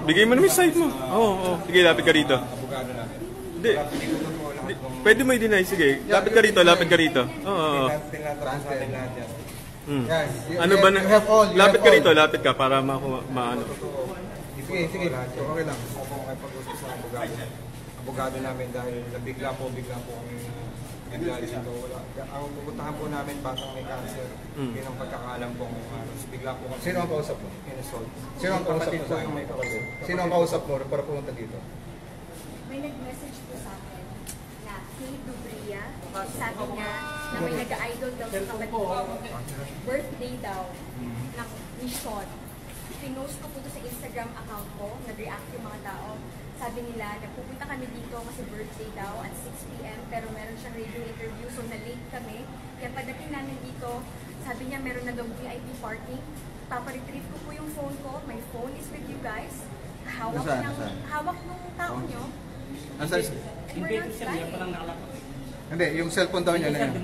Bigay mo naman yung site mo. Oo. Sige, lapit ka rito. Abogado namin. Hindi. Pwede mo i-deny. Sige, lapit ka rito, lapit ka rito. Oo. Tinatapos natin lahat yan. Ano ba na? Lapit ka rito, lapit ka para maano. Sige. Okay lang. Gusto ko makipag-usap sa abogado. Abogado namin dahil bigla po kami bigla dito. Ang pupuntahan po namin batang may cancer. Yun ang pagkakaalam po bigla po kami. Sino ang kausap mo? Inassault. Sino ang kausap mo? Sino ang kausap mo para pumunta dito? May nag-message po sa akin na Kay Dubria, sabi niya na may nag-idol daw sa kapatid ko. Birthday daw ni Sean. Pinost ko po ito sa Instagram account ko, nag-react yung mga tao. Sabi nila, nagpupunta kami dito kasi birthday daw at 6 p.m. pero meron siyang radio interview so na-late kami. Kaya pagdating namin dito, sabi niya meron na daw VIP parking. Paparetrieve ko po yung phone ko. My phone is with you guys. Hawak ng tao nyo. Nasaan? Hindi, yung cellphone daw niya na yun.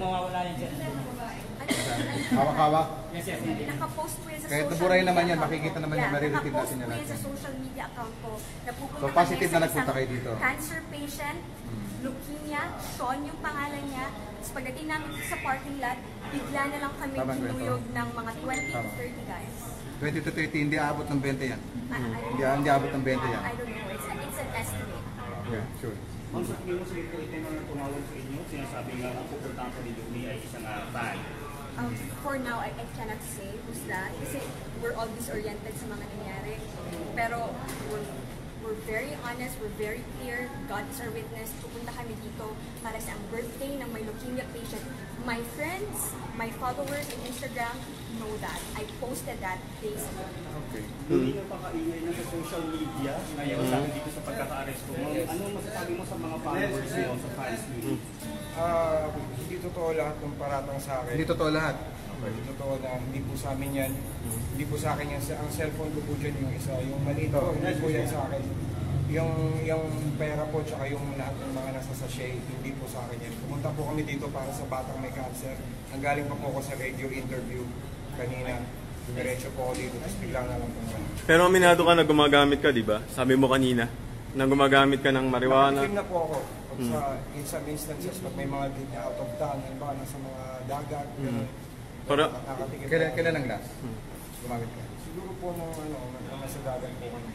Hawak-hawak. Nakapost po yan sa Kahit social naburahin naman media yan, account makikita ko. naman yan, mariretrieve natin yan Nakapost po yan lahat. sa social media account ko. Napupunta So, kami positive sa na nagpunta isang kayo dito. Cancer patient, leukemia, Sean yung pangalan niya. Tapos pagdating namin sa parking lot, bigla na lang kami tinuyog ng mga 20 to 30 guys. 20 to 30, hindi aabot ng 20 yan. Hindi aabot ng 20 yan. I don't know. It's an estimate. Yeah, sure. Ang sabi mo sa ito na tumawag sa inyo, sinasabi nga pupuntahan ko ni Lumi ay isang fan. For now, I cannot say who's that. Kasi we're all disoriented sa mga nangyari. Pero we're very honest, we're very clear. God is our witness. Pupunta kami dito para sa ang birthday ng may leukemia patient. My friends, my followers on Instagram know that. I posted that days ago. Okay. Hindi na pakaingay na sa social media ngayon dahil dito sa pagkaka-arresto mo. Ano masasabi mo sa mga followers mo sa fans mo? Hindi totoo lahat ng paratang sa akin. Hindi totoo lahat. Hindi totoo na hindi po sa amin yan. Hindi po sa akin yan. Ang cellphone ko po dyan yung isa. Yung maliit po, hindi po yan sa akin. Yung pera po tsaka yung lahat ng mga nasa sachet, hindi po sa akin yan. Pumunta po kami dito para sa batang may cancer. Nanggaling pa po ako sa radio interview kanina. Diretso po ako dito, tapos bigla na lang po. Pero aminado ka na gumagamit ka, di ba? Sabi mo kanina, na gumagamit ka ng marijuana. Nakatim na po ako. In some instances, pag may mga out of town, ba, nasa mga dagat, nakatikim. Kailan ang last? Gumamit ka? Siguro po nung nasa dagat po kami.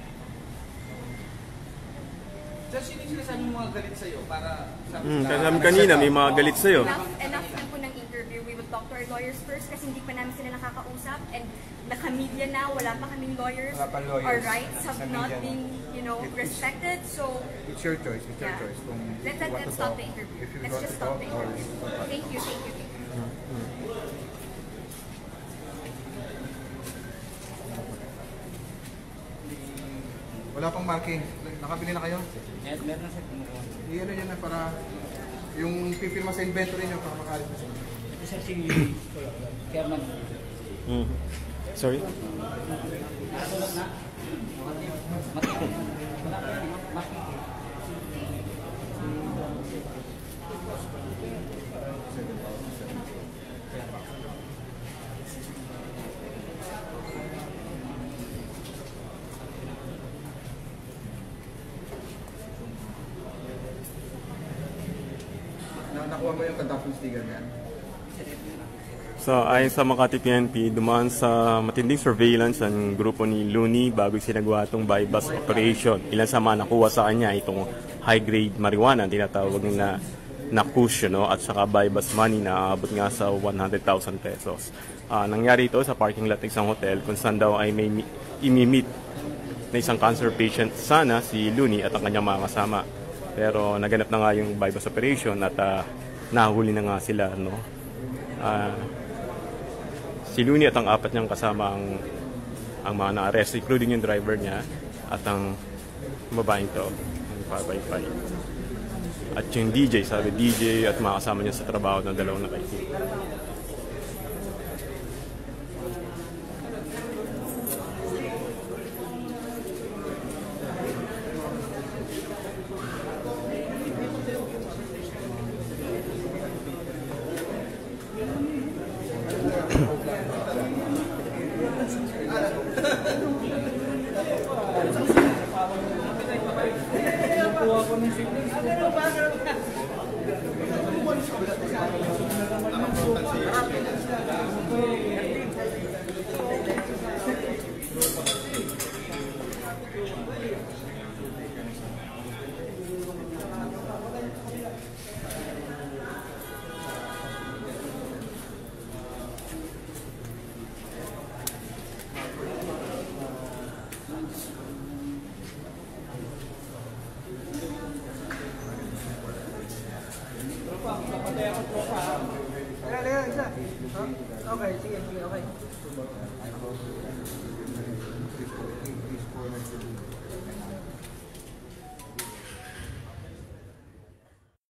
Just yun yung sinasabi yung mga galit sa'yo para Kasi kanina may mga galit sa'yo. Enough na po ng interview. We will talk to our lawyers first kasi hindi pa namin sila nakakausap and naka-media na, wala pa kaming lawyers. Wala pa lawyers. Our rights have Sa not media been, respected. So, It's your choice. It's your choice. Kung let's you want to stop talk. the interview. If you Let's want just to stop talk, the or interview. you can talk. Thank you. Wala pang marking. Nakabili na kayo? Meron na sa Iyan na para yung pipirma sa inventory nyo para makalit na sila. ito sa si Chairman. Sorry? Nakuha mo yung conducting sticker niyan? So ayon sa Makati PNP, dumaan sa matinding surveillance ang grupo ni Looney bago sinagawa itong buy-bust operation. Ilan sa mga nakuha sa kanya itong high-grade marijuana, tinatawag na kush, at saka buy-bust money na aabot nga sa 100,000 pesos. Nangyari ito sa parking lot ng isang hotel kung saan daw ay may imi-meet na isang cancer patient sana si Looney at ang kanyang mga kasama. Pero naganap na nga yung buy-bust operation at nahuli na nga sila. Si Looney at ang apat niyang kasama ang mga na-arrest, including yung driver niya at ang babaeng to, ang pabaypay. At yung DJ, sabi DJ at mga kasama niya sa trabaho na dalawang nakaitin. Okay, sige, okay.